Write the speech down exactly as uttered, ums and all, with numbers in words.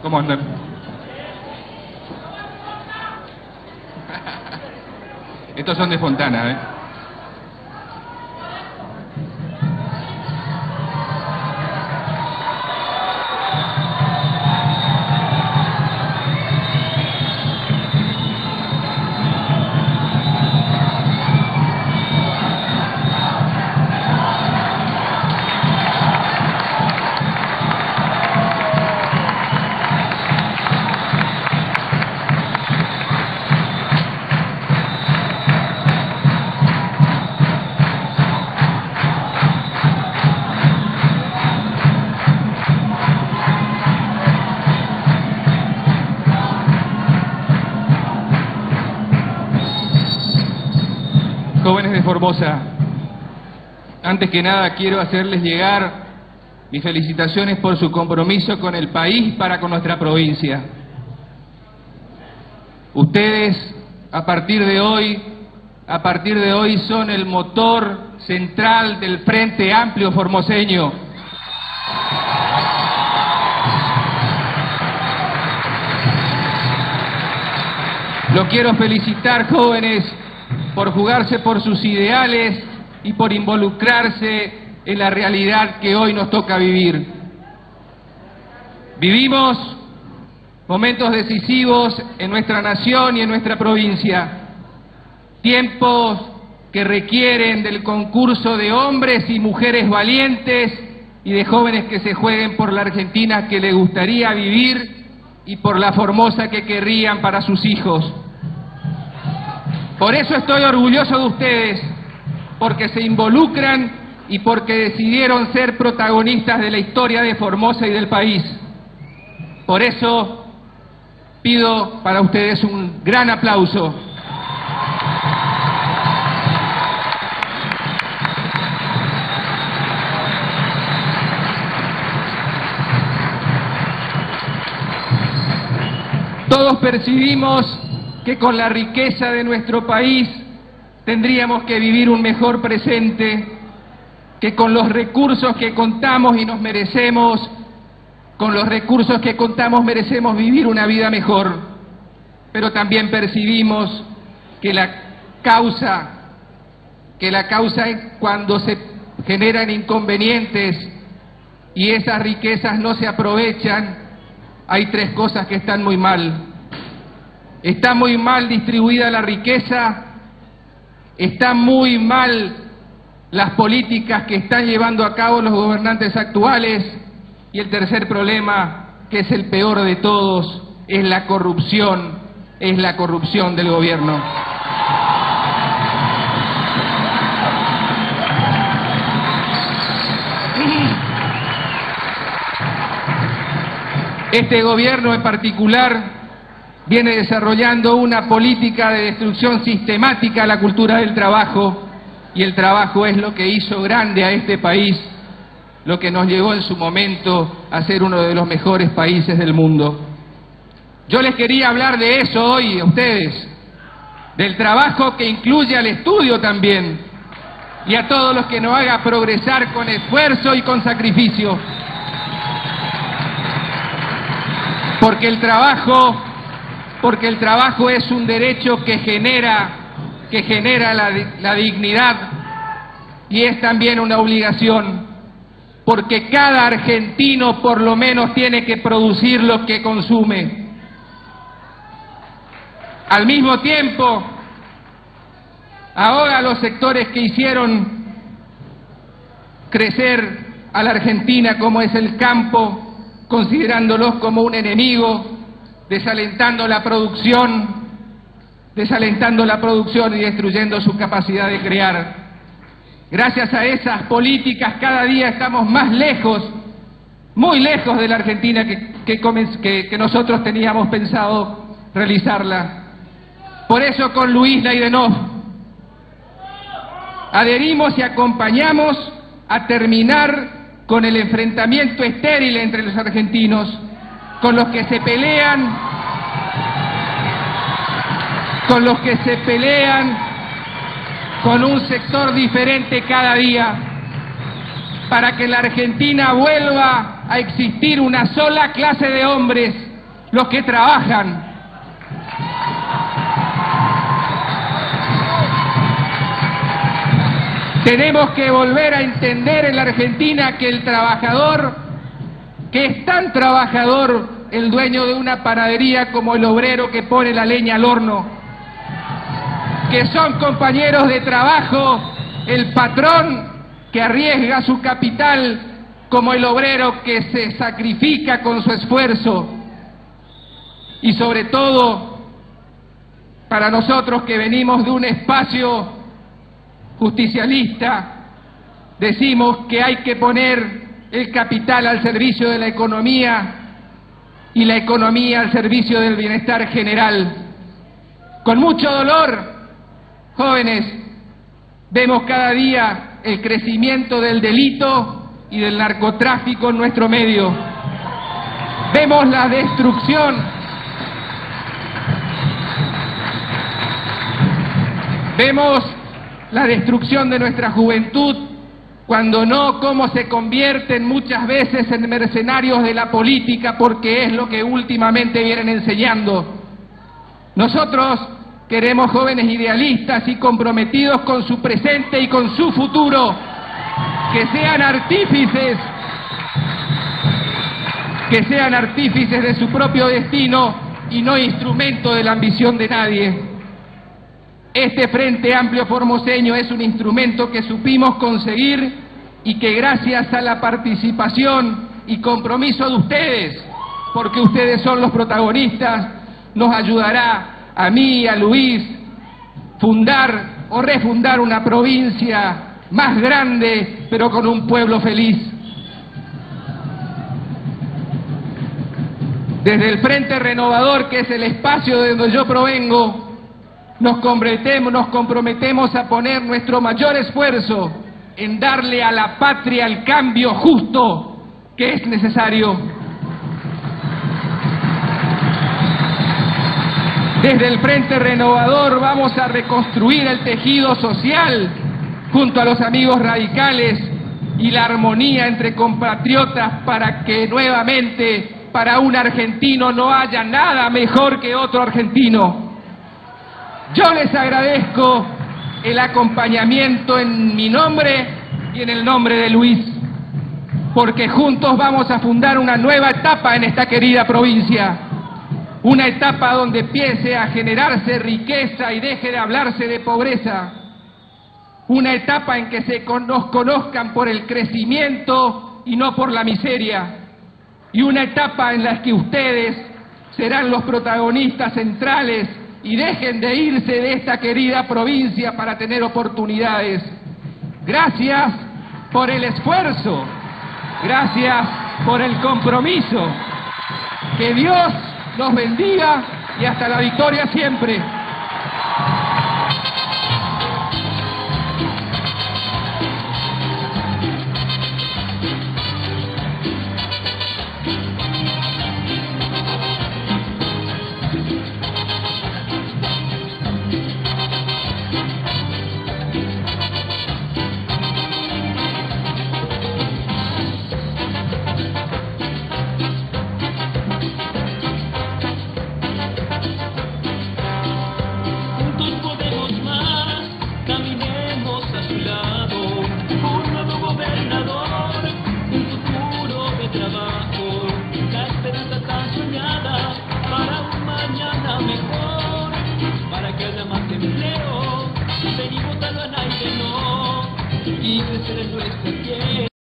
¿Cómo andan? Estos son de Fontana, ¿eh? Jóvenes de Formosa, antes que nada quiero hacerles llegar mis felicitaciones por su compromiso con el país para con nuestra provincia. Ustedes, a partir de hoy, a partir de hoy son el motor central del Frente Amplio formoseño. Lo quiero felicitar, jóvenes, por jugarse por sus ideales y por involucrarse en la realidad que hoy nos toca vivir. Vivimos momentos decisivos en nuestra nación y en nuestra provincia, tiempos que requieren del concurso de hombres y mujeres valientes y de jóvenes que se jueguen por la Argentina que les gustaría vivir y por la Formosa que querrían para sus hijos. Por eso estoy orgulloso de ustedes, porque se involucran y porque decidieron ser protagonistas de la historia de Formosa y del país. Por eso pido para ustedes un gran aplauso. Todos percibimos que con la riqueza de nuestro país tendríamos que vivir un mejor presente, que con los recursos que contamos y nos merecemos, con los recursos que contamos merecemos vivir una vida mejor. Pero también percibimos que la causa, que la causa es cuando se generan inconvenientes y esas riquezas no se aprovechan, hay tres cosas que están muy mal. Está muy mal distribuida la riqueza, están muy mal las políticas que están llevando a cabo los gobernantes actuales, y el tercer problema, que es el peor de todos, es la corrupción, es la corrupción del gobierno. Este gobierno en particular viene desarrollando una política de destrucción sistemática a la cultura del trabajo, y el trabajo es lo que hizo grande a este país, lo que nos llevó en su momento a ser uno de los mejores países del mundo. Yo les quería hablar de eso hoy a ustedes, del trabajo que incluye al estudio también, y a todos los que nos haga progresar con esfuerzo y con sacrificio. Porque el trabajo... porque el trabajo es un derecho que genera, que genera la, la dignidad, y es también una obligación, porque cada argentino por lo menos tiene que producir lo que consume. Al mismo tiempo, ahora los sectores que hicieron crecer a la Argentina, como es el campo, considerándolos como un enemigo, desalentando la producción, desalentando la producción y destruyendo su capacidad de crear. Gracias a esas políticas cada día estamos más lejos, muy lejos de la Argentina que, que, que, que nosotros teníamos pensado realizarla. Por eso con Luis Leidenov adherimos y acompañamos a terminar con el enfrentamiento estéril entre los argentinos, con los que se pelean, con los que se pelean con un sector diferente cada día, para que en la Argentina vuelva a existir una sola clase de hombres los que trabajan. Tenemos que volver a entender en la Argentina que el trabajador, que es tan trabajador el dueño de una panadería como el obrero que pone la leña al horno, que son compañeros de trabajo el patrón que arriesga su capital como el obrero que se sacrifica con su esfuerzo. Y sobre todo, para nosotros que venimos de un espacio justicialista, decimos que hay que poner el capital al servicio de la economía y la economía al servicio del bienestar general. Con mucho dolor, jóvenes, vemos cada día el crecimiento del delito y del narcotráfico en nuestro medio. Vemos la destrucción vemos la destrucción de nuestra juventud, cuando no, cómo se convierten muchas veces en mercenarios de la política, porque es lo que últimamente vienen enseñando. Nosotros queremos jóvenes idealistas y comprometidos con su presente y con su futuro, que sean artífices, que sean artífices de su propio destino y no instrumento de la ambición de nadie. Este Frente Amplio Formoseño es un instrumento que supimos conseguir y que gracias a la participación y compromiso de ustedes, porque ustedes son los protagonistas, nos ayudará a mí y a Luis fundar o refundar una provincia más grande, pero con un pueblo feliz. Desde el Frente Renovador, que es el espacio de donde yo provengo, Nos comprometemos, nos comprometemos a poner nuestro mayor esfuerzo en darle a la patria el cambio justo que es necesario. Desde el Frente Renovador vamos a reconstruir el tejido social junto a los amigos radicales y la armonía entre compatriotas para que nuevamente para un argentino no haya nada mejor que otro argentino. Yo les agradezco el acompañamiento en mi nombre y en el nombre de Luis, porque juntos vamos a fundar una nueva etapa en esta querida provincia, una etapa donde empiece a generarse riqueza y deje de hablarse de pobreza, una etapa en que se nos conozcan por el crecimiento y no por la miseria, y una etapa en la que ustedes serán los protagonistas centrales y dejen de irse de esta querida provincia para tener oportunidades. Gracias por el esfuerzo, gracias por el compromiso. Que Dios los bendiga y hasta la victoria siempre. Venimos a ganar y que no, y crecer en nuestra tierra.